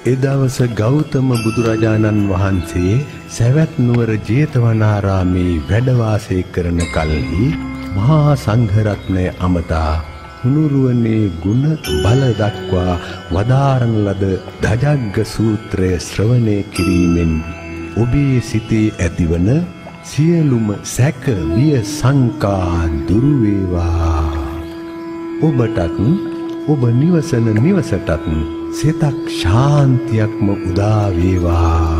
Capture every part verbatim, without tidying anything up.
එදවස ගෞතම බුදුරජාණන් වහන්සේ සවැත් නුවර ජේතවනාරාමේ වැඩ වාසය කරන කල්හි මහා සංඝරත්නය අමතා උනුරුවනේ ගුණ බල දක්වා වදාරන ලද ධජග්ග සූත්‍රය ශ්‍රවණය කිරීමෙන් ඔබේ සිතේ ඇතිවන සියලුම සැක බිය සංකා දුරු වේවා. ඔබටත් ඔබ නිවසන නිවසටත් සිතක් ශාන්තියක්ම උදා වේවා.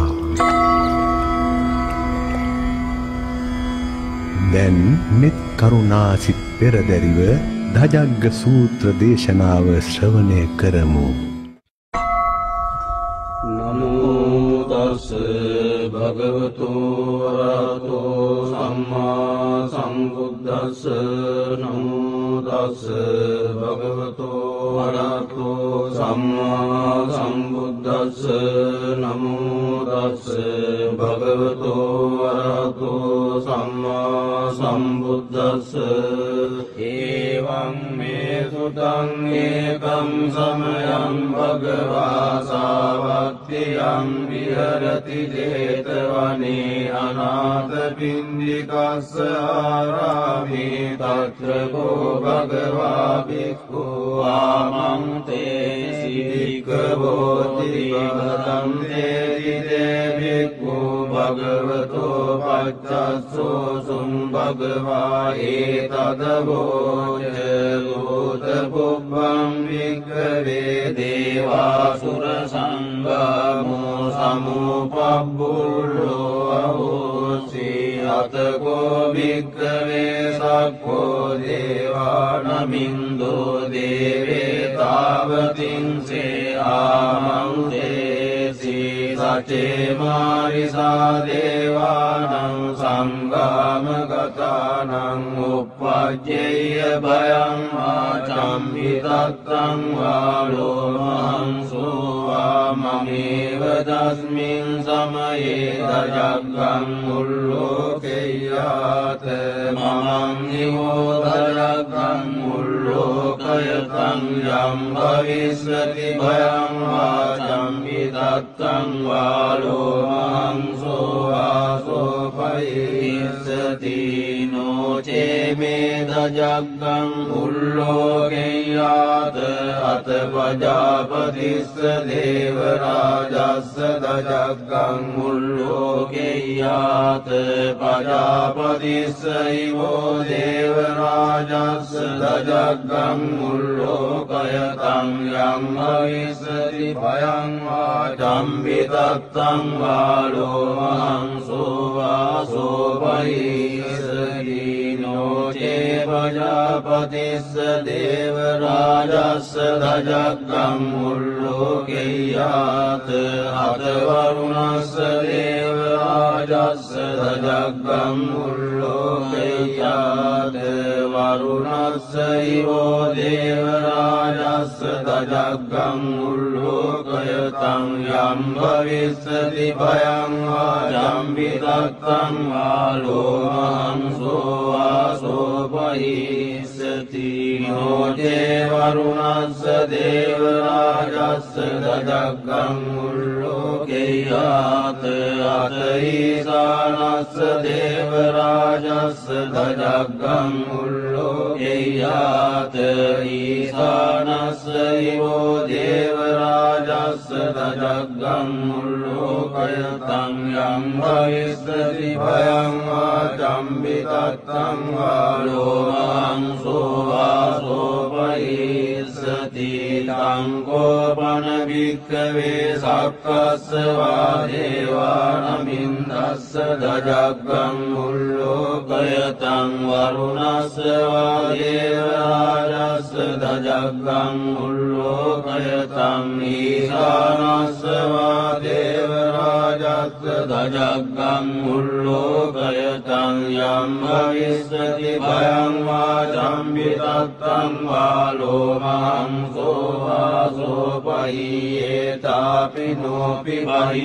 දැන් මෙත් කරුණාසිත පෙරදැරිව ධජග්ග සූත්‍ර දේශනාව ශ්‍රවණය කරමු. නමෝ තස් භගවතු වරහතෝ සම්මා සම්බුද්දස්ස. නමෝ තස් භගවතු වරහතෝ සම්මා සම්බුද්දස්ස. නමෝ තස් භගවතු වරහතෝ සම්මා සම්බුද්දස්ස. එවං මේ සුතං ඒකම් සමයං භගවා සාවත්තියං විහරති ජේතවනේ අනාථ පින්ඩිකස්ස ආරාමේ තත්‍ර කෝ භගවා භික්ඛු ආමං තේ සිද්ධිකවෝති භගවතං තේති තේ භික්ඛු භගවතෝ පච්චස්සෝ සුං භගවා ඒතදවෝච භූත පුබ්බං වික්ඛවේ දේවාසුර සංගමෝ සමුපබ්බුල්ලෝ අහෝසි අතකෝ භික්ඛවේ සක්ඛෝ දේවානමින්දෝ දේවේ තාවතින්සේ ආමං තේසි සචේ මාරිසා දේවානං සංගාමගතානං උප්පජ්ජේය භයං ආචම්මි තත්තං වාලෝ මහංසෝ වාමමේව තස්මින් සමයේ දජග්ගං උල්ලෝකෙය්‍යාත මමං නිවෝ දජග්ගං උල්ලෝකයතං යම් භවිස්සති භයං ආචම්මි තත්තං වාලෝ මහංසෝ වාසෝ පයිස්සති නොචේ මේ දජග්ගං උල්ලෝකෙය්‍යාත අත පජාපතිස්ස දේවරාජස්ස දජග්ගං උල්ලෝකෙය්‍යාත පජාපතිස්ස ඉවෝ දේවරාජස්ස දජග්ගං උල්ලෝකයතං යම් භවිස්සති භයං වාචම්මි තත්තං වාලෝ මහංසෝ වාසෝ පයිස්සති නොචේ පජාපතිස්ස දේවරාජස්ස දජග්ගං උල්ලෝකෙය්‍යාත හතවරුණස්ස දේවරාජස්ස දජග්ගං උල්ලෝකෙය්‍යාත වරුණස්ස ඉවෝ දේවරාජස්ස දජග්ගං උල්ලෝකයතං යම් භවිස්සති භයං ආචම්මි තත්තං වාලෝ මහංසෝ වාසෝ පයිස්සති නොචේ වරුණස්ස දේවරාජස්ස දජග්ගං උල්ලෝකෙය්‍යාත අත ඊසානස්ස දේවරාජස්ස දජග්ගං උල්ලෝකෙය්‍යාත ඊසානස්ස ඉවෝ දේවරාජස්ස දජග්ගං උල්ලෝකයතං යම් භවිස්සති භයං ආචම්මි තත්තං වාලෝ මහංසෝ වාසෝ පයිස්සති තං කෝපන භික්ඛවේ සක්කස්ස වා දේවානමින්දස්ස දජග්ගං උල්ලෝකයතං වරුණස්ස වා දේවරාජස්ස දජග්ගං උල්ලෝකයතං ඊසානස්ස වා දේවරාජස්ස දජග්ගං උල්ලෝකයතං යම් භවිස්සති භයං වාචම්මි තත්තං වාලෝ මහංසෝ වාසෝ පහියේතාපි නෝපි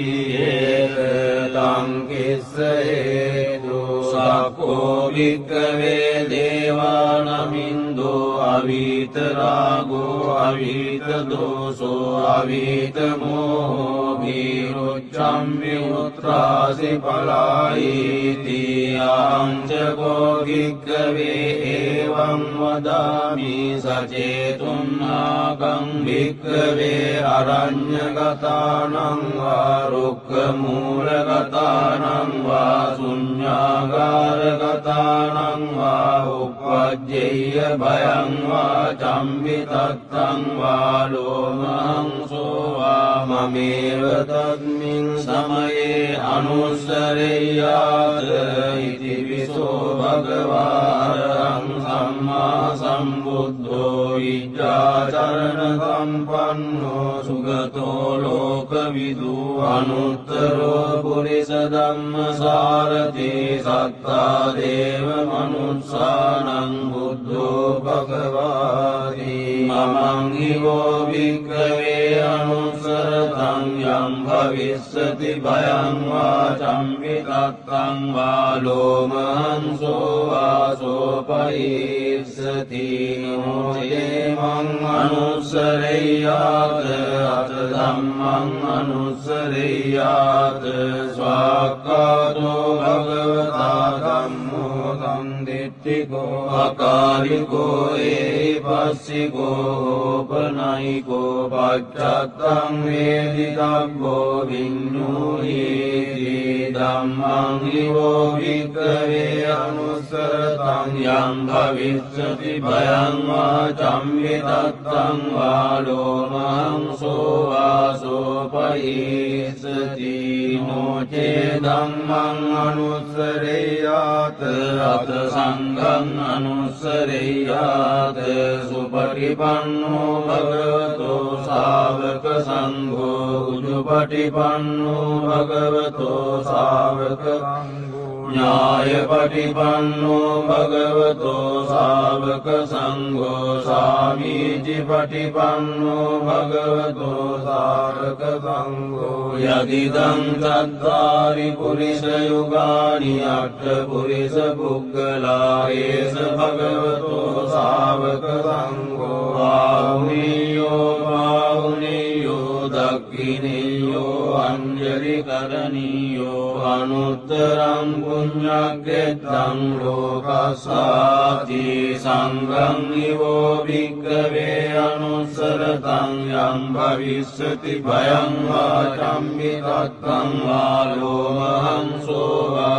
පහියේතං කිස්ස හේතු සක්ඛෝ භික්ඛවේ දේවානමින්දෝ අවිත avītarāgo avītadoso avītamōho bhiruccammi uttrāsi palāyīti āñcako bhikkave evaṁ vadāmi sacetunnākaṁ bhikkave araññagatānaṁ vā rukkhamūlagatānaṁ vā suññāgāragatānaṁ vā uppajjeyya bhayaṁ vā campitattaṁ vā lomahංso vā mameva tasmin samaye anussareyāta iti viso bhagavā arahaṁ sammā sambuddho vijjācarana sampanno sugato lokavidu anuttaro purisa dhamma sārati sattā deva manussānaṁ buddho bhagavāti mamaṁ hivo bhikkave anussarataṁ yam bhavissati bhayaṁ vā campitattaṁ vā lomahංso vā sopayissati no yemaṁ anussareyāta ata dhammaṁ anussareyāta svakkāto bhagavata dhammo samdittiko akāriko ehipassiko hopanayiko paccattam veditabbo viññūhīti dhammaṁ hivo bhikkave anussaratam yam bhavissati bhayaṁ vā campitattaṁ vā lomahංso vā sopayissati no ce dhammaṁ anussareyāta ata saṅgham anussareyāta supatipanno bhagavato sāvaka saṅgho ujupatipanno bhagavato sāvaka ඥායපටිපන්නෝ භගවතෝ සාවක සංඝෝ සාමීචිපටිපන්නෝ භගවතෝ සාවක සංඝෝ යදිදං චත්තාරි පුරිස යුගානි අට්ඨ පුරිස පුග්ගලා ඒස භගවතෝ සාවක සංඝෝ ආහුනීයෝ පාහුනීයෝ දක්ඛිනීයෝ අංජලි කරණීයෝ අනුත්තරං පුඤ්ඤක්ඛෙත්තං ලෝකස්සාති සංඝං නිවෝ භික්ඛවේ අනුස්සරතං යම් භවිස්සති භයං වා චම්මිතත්තං වා ලෝමහංසෝ වා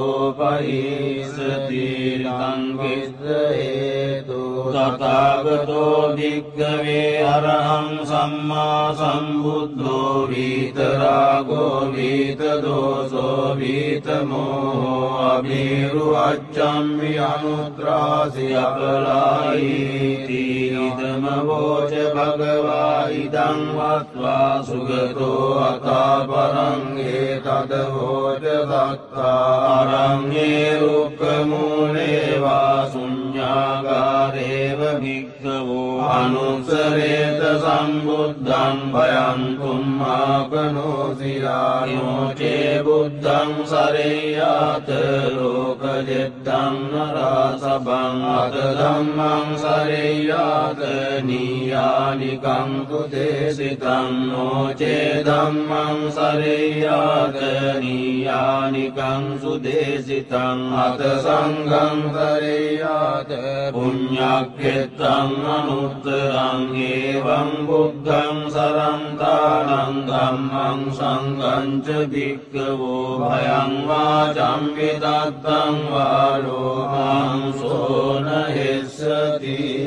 සෝපහිස්සති තං විස්සේතු තථාගතෝ භික්ඛවේ අරහං සම්මා සම්බුද්ධෝ විතරාගෝ විතදෝසෝ විතමෝහෝ අභිරුවච්ඡම්මි අනුත්‍රාසි අපලායිති ඉදම වෝච භගවා ඉදං වත්වා සුගතෝ අතාපරං ඒතද වෝච දත්තා අරඤ්ඤේ රුක්ඛමූලේ වා ශුඤ්ඤාගාරේව භික්ඛවෝ අනුස්සරේත සම්බුද්ධං භයං කුම්මාකනෝසියානෝ චේ බුද්ධං සරේයාත ලෝකජෙත්තං නරාසබං අත ධම්මං සරේයාත නීයානිකං තුදේසිතං නොචේ ධම්මං සරේයාත නීයානිකං සුදේසිතං අත සංඝං සරේයාත පුඤ්ඤක්ඛෙත්තං අනුත්තරං ඒවං බුද්ධං සරන්තානං ධම්මං සංඝං ච භික්ඛවෝ භයං වා චම්මිතත්තං වා ලෝමං සෝන හෙස්සති